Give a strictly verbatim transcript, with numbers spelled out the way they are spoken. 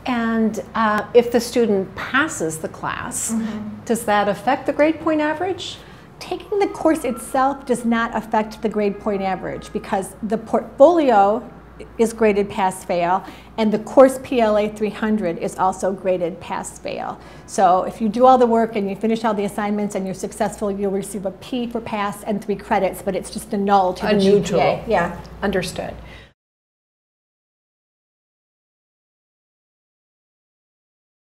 And uh, if the student passes the class, mm-hmm. does that affect the grade point average? Taking the course itself does not affect the grade point average because the portfolio is graded pass-fail, and the course P L A three hundred is also graded pass-fail. So if you do all the work and you finish all the assignments and you're successful, you'll receive a P for pass and three credits, but it's just a null to a the neutral. G P A. Yeah, understood.